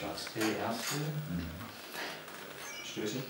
Schwarz, der erste. Stößchen.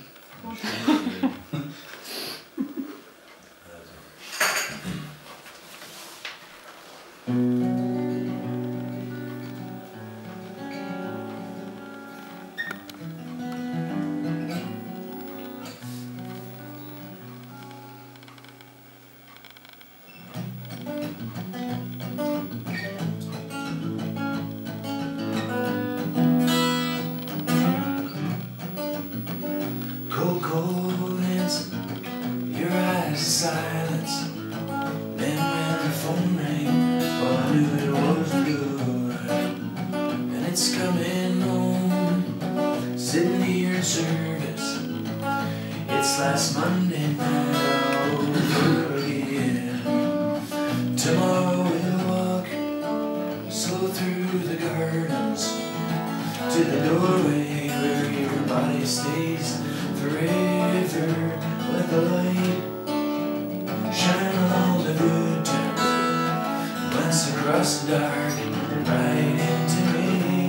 Silence. Then when the phone rang, well, I knew it was good. And it's coming home, sitting here in service. It's last Monday night all over again. Tomorrow we'll walk slow through the gardens to the doorway where your body stays forever. Let the light shine on the good times, glance across the dark, right into me.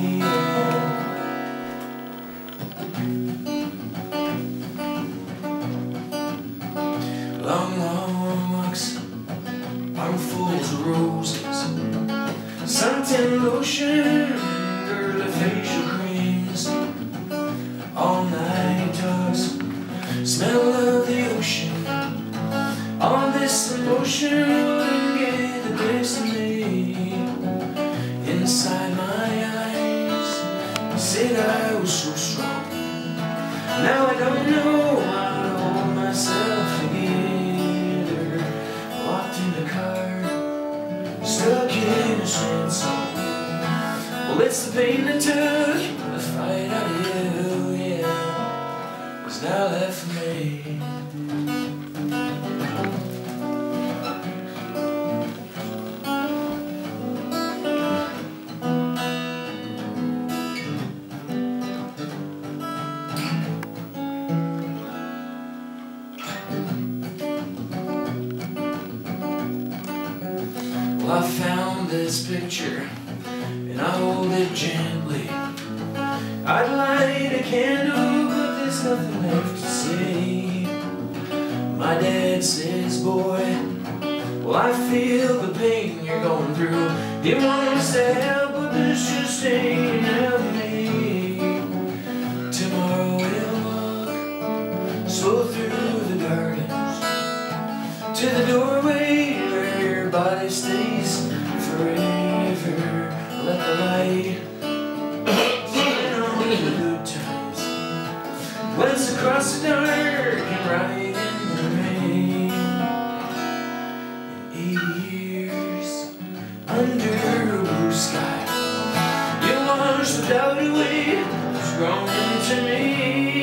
Long, long walks, armfuls of roses, suntan lotion, girly facial creams, all night talks, smell of the ocean. All this emotion wouldn't get the best of me. Inside my eyes, you said I was so strong. Now I don't know how to hold myself together. Locked in the car, stuck in a sad song. Well, it's the pain that took the fight out of you, yeah, was now left for me. Well, I found this picture and I hold it gently. I'd light a candle, but there's nothing left to say. My dad says, boy, well, I feel the pain you're going through. He wants to help, but this just ain't me. Tomorrow we'll walk slow through the gardens to the doorway where your body stays forever. Let the light shine on the good times, glance across the dark and right in the rain. In 80 years under a blue sky, you wash the doubt away that's grown into me.